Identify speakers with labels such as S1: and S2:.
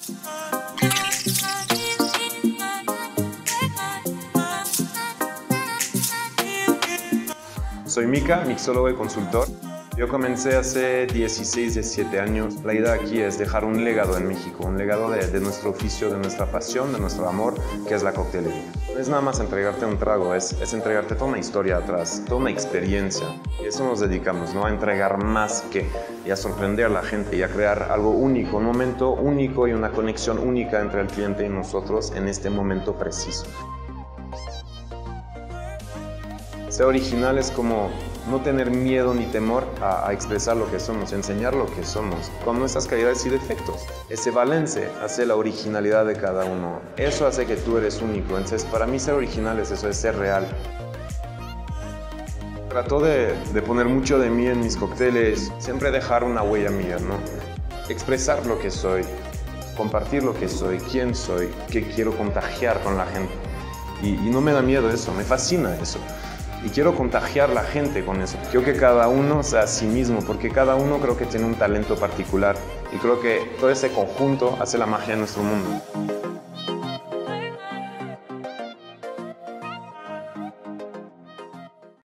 S1: Soy Mika, mixólogo y consultor. Yo comencé hace 16, 17 años. La idea aquí es dejar un legado en México, un legado de nuestro oficio, de nuestra pasión, de nuestro amor, que es la coctelería. No es nada más entregarte un trago, es entregarte toda una historia atrás, toda una experiencia. Y eso nos dedicamos, ¿no? A entregar más que, y a sorprender a la gente y a crear algo único, un momento único y una conexión única entre el cliente y nosotros en este momento preciso. Ser original es como no tener miedo ni temor a expresar lo que somos, enseñar lo que somos, con nuestras calidades y defectos. Ese balance hace la originalidad de cada uno. Eso hace que tú eres único. Entonces, para mí ser original es eso, es ser real. Trato de poner mucho de mí en mis cócteles, siempre dejar una huella mía, ¿no? Expresar lo que soy, compartir lo que soy, quién soy, qué quiero contagiar con la gente. Y no me da miedo eso, me fascina eso. Y quiero contagiar a la gente con eso. Quiero que cada uno sea a sí mismo, porque cada uno creo que tiene un talento particular. Y creo que todo ese conjunto hace la magia de nuestro mundo.